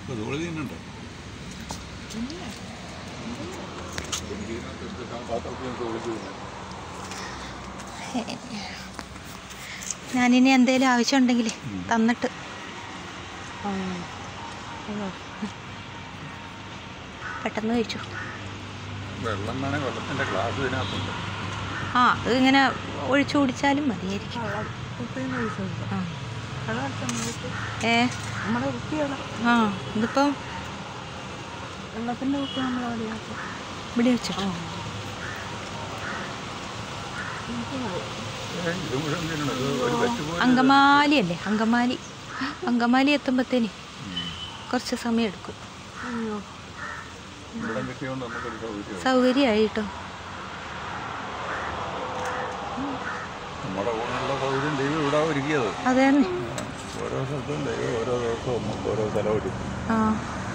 ഞാനിനി എന്തേലും ആവശ്യമുണ്ടെങ്കിൽ തന്നിട്ട് പെട്ടെന്ന് കഴിച്ചു. ആ അത് ഇങ്ങനെ ഒഴിച്ചു കുടിച്ചാലും മതിയായിരിക്കും. ആ ഇതിപ്പം ഇവിടെ വെച്ചിട്ടോ. അങ്കമാലി അല്ലേ? അങ്കമാലി എത്തുമ്പത്തേന് കുറച്ച് സമയം എടുക്കും. സൗകര്യമായി കേട്ടോ. അതെ, ഓരോ സ്ഥലത്തും ഓരോ ദിവസവും ഓരോ സ്ഥലം. ആ